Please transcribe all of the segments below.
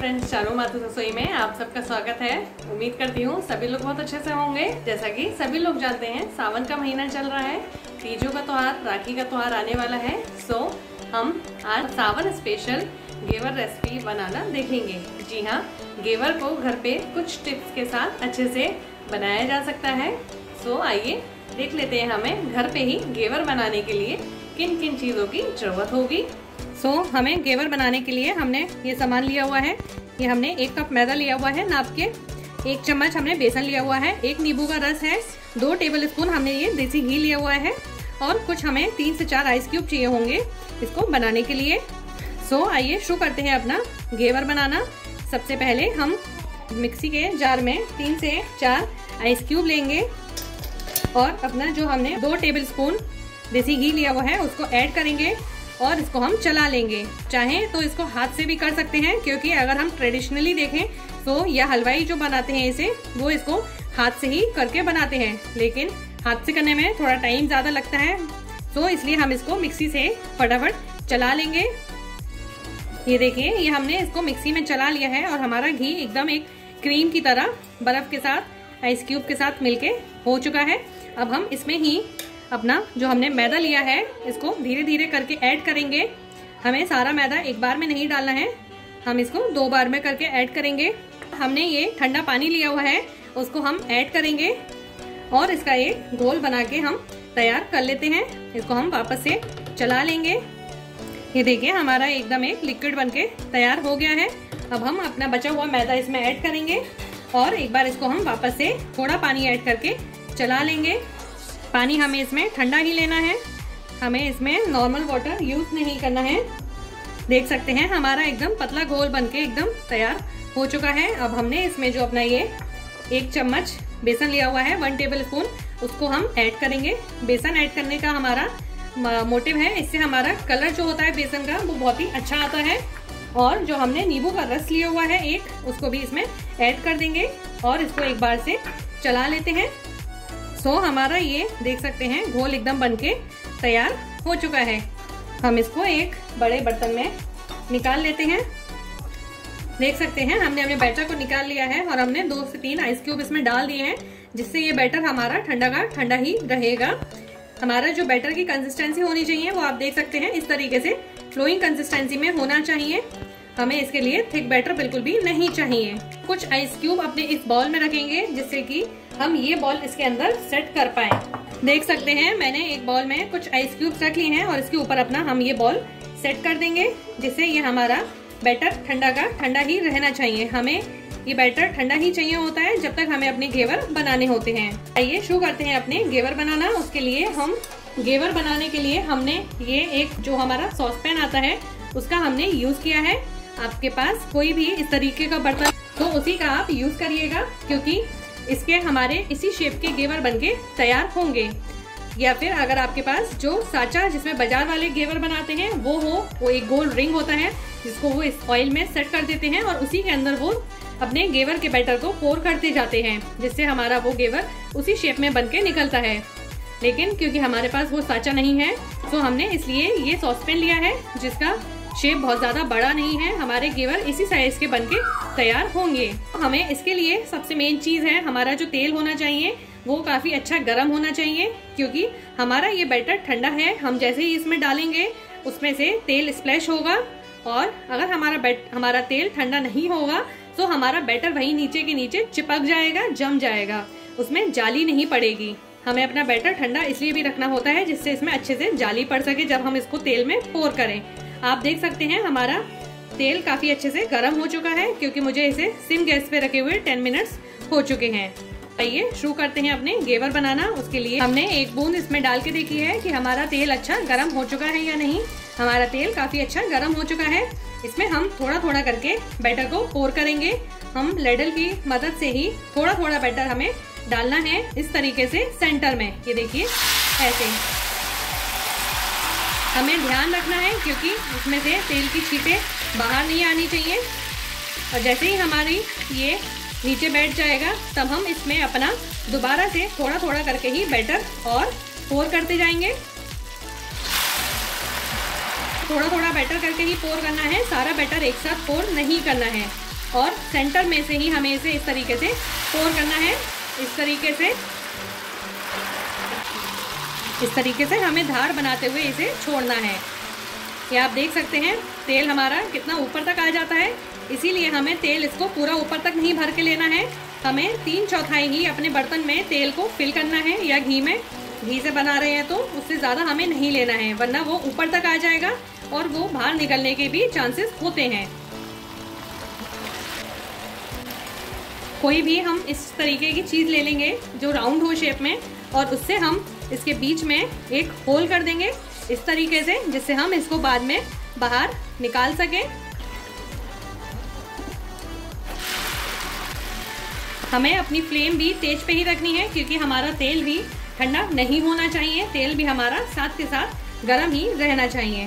Friends, चारों मातू रसोई में आप सबका स्वागत है। उम्मीद करती हूँ सभी लोग बहुत अच्छे से होंगे। जैसा कि सभी लोग जानते हैं, सावन का महीना चल रहा है, तीजों का त्यौहार, राखी का त्यौहार आने वाला है। सो हम आज सावन स्पेशल घेवर रेसिपी बनाना देखेंगे। जी हाँ, घेवर को घर पे कुछ टिप्स के साथ अच्छे से बनाया जा सकता है। सो आइए देख लेते हैं हमें घर पे ही घेवर बनाने के लिए किन किन चीज़ों की ज़रूरत होगी। हमें घेवर बनाने के लिए हमने ये सामान लिया हुआ है। ये हमने 1 कप मैदा लिया हुआ है नाप के, 1 चम्मच हमने बेसन लिया हुआ है, 1 नींबू का रस है, 2 टेबल स्पून हमने ये देसी घी लिया हुआ है और कुछ हमें 3 से 4 आइस क्यूब चाहिए होंगे इसको बनाने के लिए। आइए शुरू करते हैं अपना घेवर बनाना। सबसे पहले हम मिक्सी के जार में 3 से 4 आइस क्यूब लेंगे और अपना जो हमने 2 टेबल स्पून देसी घी लिया हुआ है उसको ऐड करेंगे और इसको हम चला लेंगे। चाहें तो इसको हाथ से भी कर सकते हैं, क्योंकि अगर हम ट्रेडिशनली देखें तो या हलवाई जो बनाते हैं इसे, वो इसको हाथ से ही करके बनाते हैं, लेकिन हाथ से करने में थोड़ा टाइम ज़्यादा लगता है। इसलिए हम इसको मिक्सी से फटाफट चला लेंगे। ये देखिए, ये हमने इसको मिक्सी में चला लिया है और हमारा घी एकदम एक क्रीम की तरह बर्फ के साथ, आइस क्यूब के साथ मिलके हो चुका है। अब हम इसमें ही अपना जो हमने मैदा लिया है इसको धीरे धीरे करके ऐड करेंगे। हमें सारा मैदा एक बार में नहीं डालना है, हम इसको 2 बार में करके ऐड करेंगे। हमने ये ठंडा पानी लिया हुआ है उसको हम ऐड करेंगे और इसका एक घोल बना के हम तैयार कर लेते हैं। इसको हम वापस से चला लेंगे। ये देखिए, हमारा एकदम एक लिक्विड बनके तैयार हो गया है। अब हम अपना बचा हुआ मैदा इसमें ऐड करेंगे और एक बार इसको हम वापस से थोड़ा पानी ऐड करके चला लेंगे। पानी हमें इसमें ठंडा ही लेना है, हमें इसमें नॉर्मल वाटर यूज़ नहीं करना है। देख सकते हैं हमारा एकदम पतला घोल बनके एकदम तैयार हो चुका है। अब हमने इसमें जो अपना ये 1 चम्मच बेसन लिया हुआ है, 1 टेबल स्पून, उसको हम ऐड करेंगे। बेसन ऐड करने का हमारा मोटिव है, इससे हमारा कलर जो होता है बेसन का वो बहुत ही अच्छा आता है। और जो हमने नींबू का रस लिया हुआ है एक, उसको भी इसमें ऐड कर देंगे और इसको एक बार से चला लेते हैं। हमारा ये देख सकते हैं घोल एकदम बनके तैयार हो चुका है। हम इसको एक बड़े बर्तन में निकाल लेते हैं। देख सकते हैं हमने अपने बैटर को निकाल लिया है और हमने 2 से 3 आइस क्यूब इसमें डाल दिए हैं, जिससे ये बैटर हमारा ठंडा का ठंडा ही रहेगा। हमारा जो बैटर की कंसिस्टेंसी होनी चाहिए वो आप देख सकते हैं इस तरीके से फ्लोइंग कंसिस्टेंसी में होना चाहिए। हमें इसके लिए थिक बैटर बिल्कुल भी नहीं चाहिए। कुछ आइस क्यूब अपने इस बॉल में रखेंगे जिससे कि हम ये बॉल इसके अंदर सेट कर पाए। देख सकते हैं मैंने एक बॉल में कुछ आइस क्यूब रख लिए हैं और इसके ऊपर अपना हम ये बॉल सेट कर देंगे, जिससे ये हमारा बैटर ठंडा का ठंडा ही रहना चाहिए। हमें ये बैटर ठंडा ही चाहिए होता है जब तक हमें अपने घेवर बनाने होते हैं। आइए शुरू करते हैं अपने घेवर बनाना। उसके लिए हम घेवर बनाने के लिए हमने ये एक जो हमारा सॉस पैन आता है उसका हमने यूज किया है। आपके पास कोई भी इस तरीके का बर्तन तो उसी का आप यूज करिएगा, क्योंकि इसके हमारे इसी शेप के घेवर बनके तैयार होंगे। या फिर अगर आपके पास जो साचा जिसमें बाजार वाले घेवर बनाते हैं वो हो, वो एक गोल रिंग होता है जिसको वो इस ऑयल में सेट कर देते हैं और उसी के अंदर वो अपने घेवर के बैटर को पोर करते जाते हैं, जिससे हमारा वो घेवर उसी शेप में बनके निकलता है। लेकिन क्योंकि हमारे पास वो साचा नहीं है तो हमने इसलिए ये सॉसपैन लिया है जिसका शेप बहुत ज़्यादा बड़ा नहीं है। हमारे घेवर इसी साइज के बनके तैयार होंगे। हमें इसके लिए सबसे मेन चीज़ है हमारा जो तेल होना चाहिए वो काफ़ी अच्छा गर्म होना चाहिए, क्योंकि हमारा ये बैटर ठंडा है। हम जैसे ही इसमें डालेंगे उसमें से तेल स्प्लैश होगा और अगर हमारा तेल ठंडा नहीं होगा तो हमारा बैटर वहीं नीचे के नीचे चिपक जाएगा, जम जाएगा, उसमें जाली नहीं पड़ेगी। हमें अपना बैटर ठंडा इसलिए भी रखना होता है जिससे इसमें अच्छे से जाली पड़ सके जब हम इसको तेल में पोर करें। आप देख सकते हैं हमारा तेल काफ़ी अच्छे से गर्म हो चुका है, क्योंकि मुझे इसे सिम गैस पे रखे हुए 10 मिनट्स हो चुके हैं। आइए शुरू करते हैं अपने घेवर बनाना। उसके लिए हमने 1 बूंद इसमें डाल के देखी है कि हमारा तेल अच्छा गर्म हो चुका है या नहीं। हमारा तेल काफ़ी अच्छा गर्म हो चुका है। इसमें हम थोड़ा थोड़ा करके बैटर को पोर करेंगे। हम लैडल की मदद से ही थोड़ा थोड़ा बैटर हमें डालना है, इस तरीके से सेंटर में। ये देखिए ऐसे हमें ध्यान रखना है, क्योंकि इसमें से तेल की छींटें बाहर नहीं आनी चाहिए। और जैसे ही हमारी ये नीचे बैठ जाएगा तब हम इसमें अपना दोबारा से थोड़ा थोड़ा करके ही बैटर और पोर करते जाएंगे। थोड़ा थोड़ा बैटर करके ही पोर करना है, सारा बैटर एक साथ पोर नहीं करना है। और सेंटर में से ही हमें इसे इस तरीके से पोर करना है। इस तरीके से हमें धार बनाते हुए इसे छोड़ना है। ये आप देख सकते हैं तेल हमारा कितना ऊपर तक आ जाता है, इसीलिए हमें तेल इसको पूरा ऊपर तक नहीं भर के लेना है। हमें 3/4 ही अपने बर्तन में तेल को फिल करना है, या घी से बना रहे हैं तो उससे ज़्यादा हमें नहीं लेना है, वरना वो ऊपर तक आ जाएगा और वो बाहर निकलने के भी चांसेस होते हैं। कोई भी हम इस तरीके की चीज़ ले लेंगे जो राउंड हो शेप में, और उससे हम इसके बीच में एक होल कर देंगे इस तरीके से, जिससे हम इसको बाद में बाहर निकाल सकें। हमें अपनी फ्लेम भी तेज पे ही रखनी है, क्योंकि हमारा तेल भी ठंडा नहीं होना चाहिए, तेल भी हमारा साथ के साथ गर्म ही रहना चाहिए।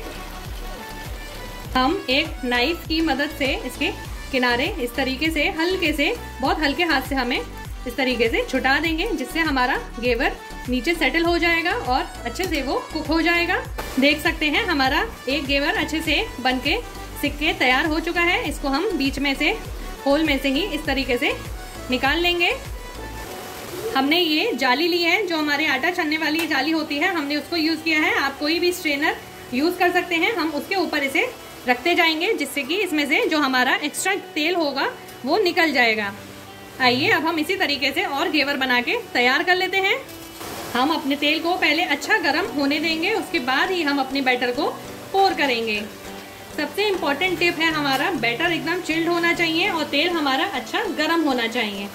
हम एक नाइफ की मदद से इसके किनारे इस तरीके से हल्के से, बहुत हल्के हाथ से हमें इस तरीके से छुटा देंगे, जिससे हमारा घेवर नीचे सेटल हो जाएगा और अच्छे से वो कुक हो जाएगा। देख सकते हैं हमारा एक घेवर अच्छे से बनके सिक के तैयार हो चुका है। इसको हम बीच में से होल में से ही इस तरीके से निकाल लेंगे। हमने ये जाली ली है, जो हमारे आटा छनने वाली जाली होती है, हमने उसको यूज़ किया है। आप कोई भी स्ट्रेनर यूज़ कर सकते हैं। हम उसके ऊपर इसे रखते जाएंगे, जिससे कि इसमें से जो हमारा एक्स्ट्रा तेल होगा वो निकल जाएगा। आइए अब हम इसी तरीके से और घेवर बना के तैयार कर लेते हैं। हम अपने तेल को पहले अच्छा गर्म होने देंगे, उसके बाद ही हम अपने बैटर को पोर करेंगे। सबसे इम्पोर्टेंट टिप है, हमारा बैटर एकदम चिल्ड होना चाहिए और तेल हमारा अच्छा गर्म होना चाहिए।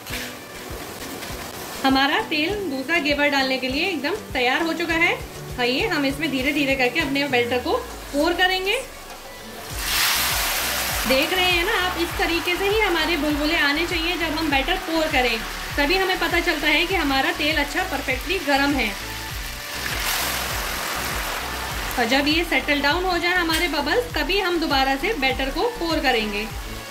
हमारा तेल दूसरा घेवर डालने के लिए एकदम तैयार हो चुका है। आइए हम इसमें धीरे धीरे करके अपने बैटर को पोर करेंगे। देख रहे हैं ना आप, इस तरीके से ही हमारे बुलबुले आने चाहिए जब हम बैटर पोर करें, तभी हमें पता चलता है कि हमारा तेल अच्छा परफेक्टली गर्म है। और जब ये सेटल डाउन हो जाए हमारे बबल्स, तभी हम दोबारा से बैटर को पोर करेंगे।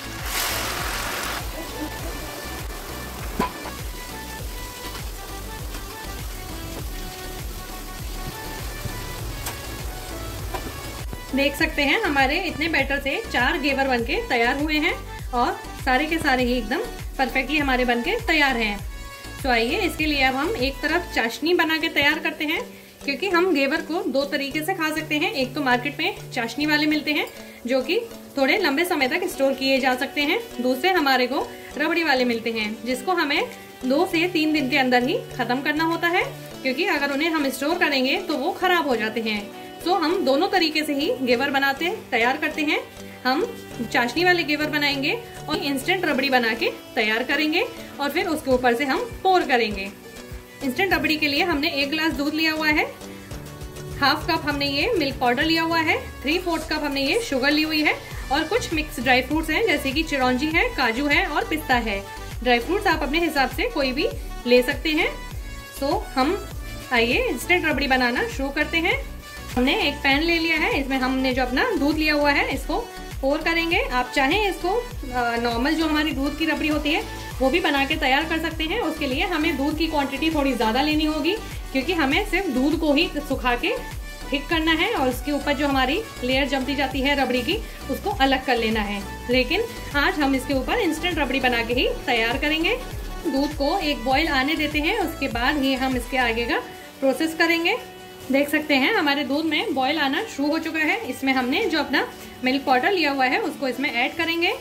देख सकते हैं हमारे इतने बैटर से 4 घेवर बनके तैयार हुए हैं और सारे के सारे ही एकदम परफेक्टली हमारे बनके तैयार हैं। तो आइए इसके लिए अब हम एक तरफ चाशनी बना के तैयार करते हैं, क्योंकि हम घेवर को 2 तरीके से खा सकते हैं। एक तो मार्केट में चाशनी वाले मिलते हैं जो कि थोड़े लंबे समय तक स्टोर किए जा सकते हैं। दूसरे हमारे को रबड़ी वाले मिलते हैं, जिसको हमें 2 से 3 दिन के अंदर ही खत्म करना होता है, क्योंकि अगर उन्हें हम स्टोर करेंगे तो वो खराब हो जाते हैं। तो हम दोनों तरीके से ही घेवर बनाते तैयार करते हैं। हम चाशनी वाले घेवर बनाएंगे और इंस्टेंट रबड़ी बना के तैयार करेंगे, और फिर उसके ऊपर से हम पोर करेंगे। इंस्टेंट रबड़ी के लिए हमने 1 गिलास दूध लिया हुआ है, 1/2 कप हमने ये मिल्क पाउडर लिया हुआ है, 3/4 कप हमने ये शुगर ली हुई है, और कुछ मिक्स ड्राई फ्रूट्स हैं, जैसे कि चिरौंजी है, काजू है और पिस्ता है। ड्राई फ्रूट्स आप अपने हिसाब से कोई भी ले सकते हैं। तो हम आइए इंस्टेंट रबड़ी बनाना शुरू करते हैं। हमने एक पैन ले लिया है, इसमें हमने जो अपना दूध लिया हुआ है इसको पोर करेंगे। आप चाहें इसको नॉर्मल जो हमारी दूध की रबड़ी होती है वो भी बना के तैयार कर सकते हैं। उसके लिए हमें दूध की क्वांटिटी थोड़ी ज़्यादा लेनी होगी, क्योंकि हमें सिर्फ दूध को ही सुखा के थिक करना है और उसके ऊपर जो हमारी लेयर जमती जाती है रबड़ी की, उसको अलग कर लेना है। लेकिन आज हम इसके ऊपर इंस्टेंट रबड़ी बना के ही तैयार करेंगे। दूध को एक बॉयल आने देते हैं, उसके बाद ही हम इसके आगे का प्रोसेस करेंगे। देख सकते हैं हमारे दूध में बॉयल आना शुरू हो चुका है। इसमें हमने जो अपना मिल्क पाउडर लिया हुआ है उसको इसमें ऐड करेंगे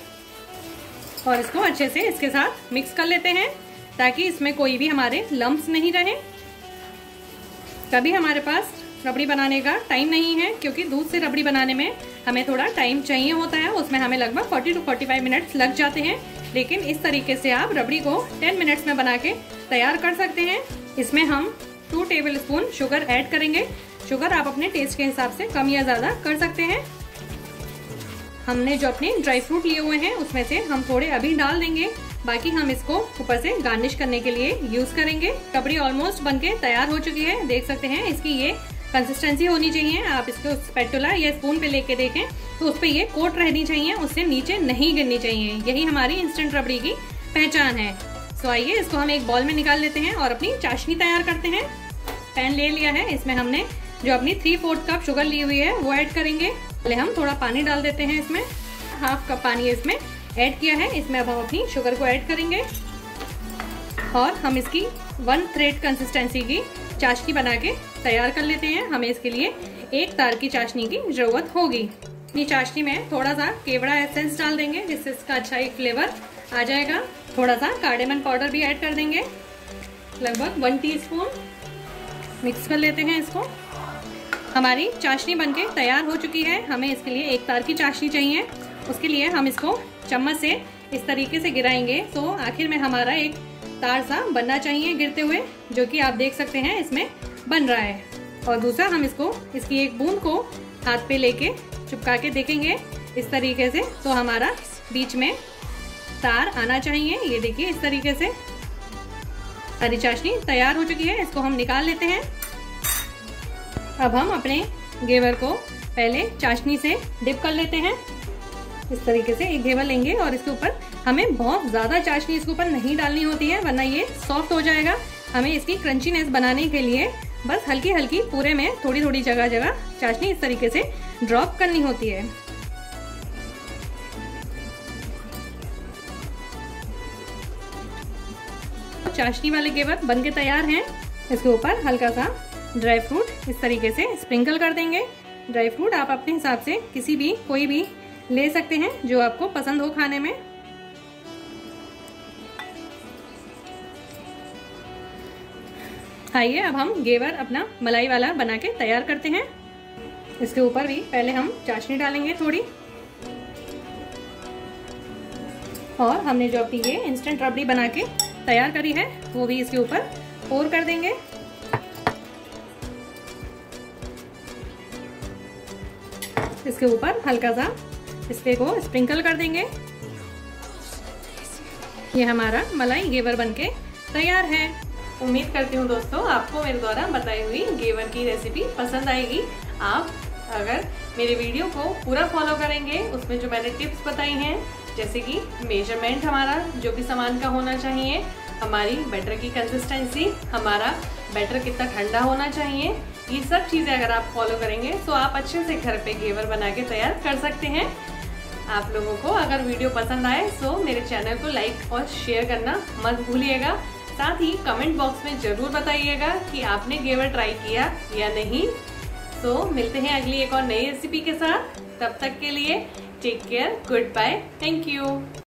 और इसको अच्छे से इसके साथ मिक्स कर लेते हैं, ताकि इसमें कोई भी हमारे लम्प्स नहीं रहे। कभी हमारे पास रबड़ी बनाने का टाइम नहीं है, क्योंकि दूध से रबड़ी बनाने में हमें थोड़ा टाइम चाहिए होता है, उसमें हमें लगभग 40 to 45 मिनट्स लग जाते हैं। लेकिन इस तरीके से आप रबड़ी को 10 मिनट्स में बना के तैयार कर सकते हैं। इसमें हम 2 टेबलस्पून शुगर ऐड करेंगे। शुगर आप अपने टेस्ट के हिसाब से कम या ज़्यादा कर सकते हैं। हमने जो अपने ड्राई फ्रूट लिए हुए हैं उसमें से हम थोड़े अभी डाल देंगे, बाकी हम इसको ऊपर से गार्निश करने के लिए यूज़ करेंगे। रबड़ी ऑलमोस्ट बनके तैयार हो चुकी है। देख सकते हैं इसकी ये कंसिस्टेंसी होनी चाहिए। आप इसको स्पैटुला या स्पून पे लेके देखें तो उस पर ये कोट रहनी चाहिए, उससे नीचे नहीं गिरनी चाहिए। यही हमारी इंस्टेंट रबड़ी की पहचान है। तो आइए इसको हम एक बॉल में निकाल लेते हैं और अपनी चाशनी तैयार करते हैं। पैन ले लिया है, इसमें हमने जो अपनी 3/4 कप शुगर ली हुई है वो ऐड करेंगे। पहले हम थोड़ा पानी डाल देते हैं, इसमें 1/2 कप पानी इसमें ऐड किया है, इसमें अब हम अपनी शुगर को ऐड करेंगे और हम इसकी 1/3 कंसिस्टेंसी की चाशनी बना के तैयार कर लेते हैं। हमें इसके लिए 1 तार की चाशनी की ज़रूरत होगी। अपनी चाशनी में थोड़ा सा केवड़ा एसेंस डाल देंगे जिससे इसका अच्छा एक फ्लेवर आ जाएगा। थोड़ा सा कार्डेमन पाउडर भी ऐड कर देंगे, लगभग 1 टीस्पून। मिक्स कर लेते हैं इसको। हमारी चाशनी बनके तैयार हो चुकी है। हमें इसके लिए 1 तार की चाशनी चाहिए। उसके लिए हम इसको चम्मच से इस तरीके से गिराएंगे तो आखिर में हमारा एक तार सा बनना चाहिए गिरते हुए, जो कि आप देख सकते हैं इसमें बन रहा है। और दूसरा हम इसकी एक बूंद को हाथ पे लेके चिपका के देखेंगे इस तरीके से, तो हमारा बीच में तार आना चाहिए। ये देखिए इस तरीके से हरी चाशनी तैयार हो चुकी है। इसको हम निकाल लेते हैं। अब हम अपने घेवर को पहले चाशनी से डिप कर लेते हैं। इस तरीके से एक घेवर लेंगे और इसके ऊपर हमें बहुत ज़्यादा चाशनी इसके ऊपर नहीं डालनी होती है, वरना ये सॉफ्ट हो जाएगा। हमें इसकी क्रंचीनेस बनाने के लिए बस हल्की हल्की पूरे में थोड़ी थोड़ी जगह जगह चाशनी इस तरीके से ड्रॉप करनी होती है। चाशनी वाले घेवर बन के तैयार हैं। इसके ऊपर हल्का सा ड्राई फ्रूट इस तरीके से स्प्रिंकल कर देंगे। ड्राई फ्रूट आप अपने हिसाब से कोई भी ले सकते हैं जो आपको पसंद हो खाने में। आइए अब हम घेवर अपना मलाई वाला बना के तैयार करते हैं। इसके ऊपर भी पहले हम चाशनी डालेंगे थोड़ी, और हमने जो अपनी ये इंस्टेंट रबड़ी बना के तैयार करी है वो भी इसके ऊपर पोर कर देंगे। इसके ऊपर हल्का सा इसके को स्प्रिंकल कर देंगे। ये हमारा मलाई घेवर बनके तैयार है। उम्मीद करती हूँ दोस्तों आपको मेरे द्वारा बताई हुई घेवर की रेसिपी पसंद आएगी। आप अगर मेरे वीडियो को पूरा फॉलो करेंगे, उसमें जो मैंने टिप्स बताई हैं, जैसे कि मेजरमेंट हमारा जो भी सामान का होना चाहिए, हमारी बैटर की कंसिस्टेंसी, हमारा बैटर कितना ठंडा होना चाहिए, ये सब चीज़ें अगर आप फॉलो करेंगे तो आप अच्छे से घर पे घेवर बना के तैयार कर सकते हैं। आप लोगों को अगर वीडियो पसंद आए तो मेरे चैनल को लाइक और शेयर करना मत भूलिएगा। साथ ही कमेंट बॉक्स में ज़रूर बताइएगा कि आपने घेवर ट्राई किया या नहीं। तो मिलते हैं अगली एक और नई रेसिपी के साथ। तब तक के लिए take care, good bye, thank you.